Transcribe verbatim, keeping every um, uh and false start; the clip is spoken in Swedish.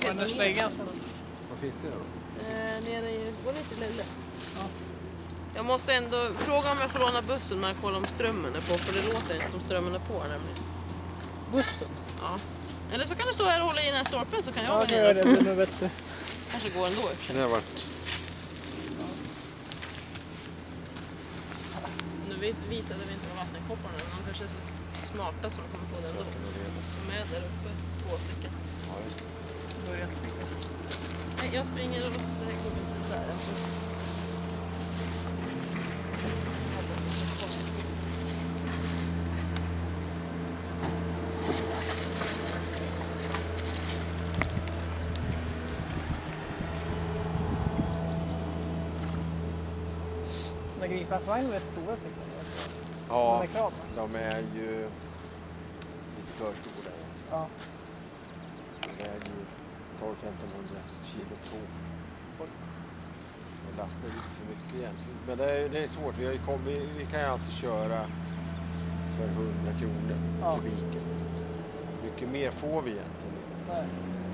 helt ner. Vad finns det då? Eh, nere i, går det inte Lille? Ja. Jag måste ändå fråga om jag får låna bussen när jag kollar om strömmen är på, för det låter inte som strömmen är på nämligen. Bussen? Ja. Eller så kan du stå här och hålla i den här stolpen så kan jag Ja, gå det ner. gör det. Det är nog bättre. Kanske går ändå i och för sig. Det har varit... Nu vis- visade vi inte vad vattenkopparna är, men de kanske är så smarta som kommer på det ändå. Som är där uppe, två stycken. Ja, just det. Börja springa. Nej, jag springer och det här kommer inte där. Alltså. De gripasvagnar är rätt stora tycker jag. Ja, De är krav. de är ju lite för stora. Ja. De väger ju tolv till femton hundra kilo två. Och lastar lite för mycket egentligen. Men det är, det är svårt. Vi, har ju kommit, vi kan ju alltså köra för hundra kronor Ja. kubiken. Mycket mer får vi egentligen. Nej.